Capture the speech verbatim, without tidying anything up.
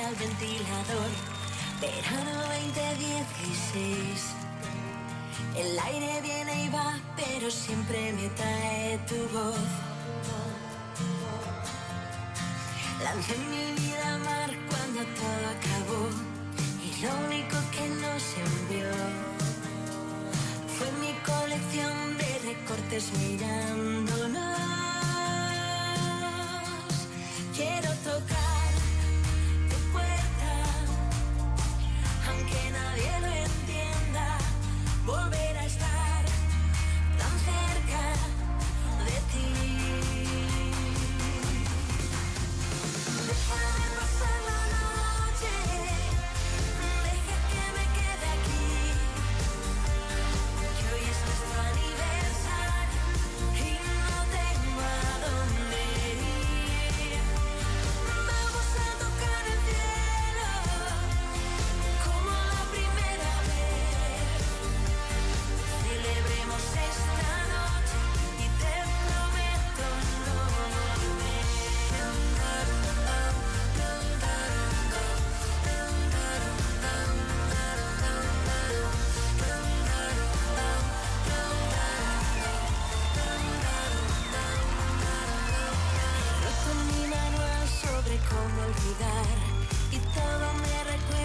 al ventilador. Verano veinte dieciséis. El aire viene y va, pero siempre me trae tu voz. Lancé mi vida al mar cuando todo acabó, y lo único que nos envió fue mi colección de recortes mirándonos. Quiero tocar tu puerta, aunque nadie lo entienda, volver a estar tan cerca de ti. Déjame pasar la noche, deja que me quede aquí, que hoy es nuestro aniversario y no tengo a dónde ir. Vamos a tocar el cielo como la primera vez. Celebremos esta noche y te prometo no volver. Roto mi manual sobre cómo olvidar y todo me recuerda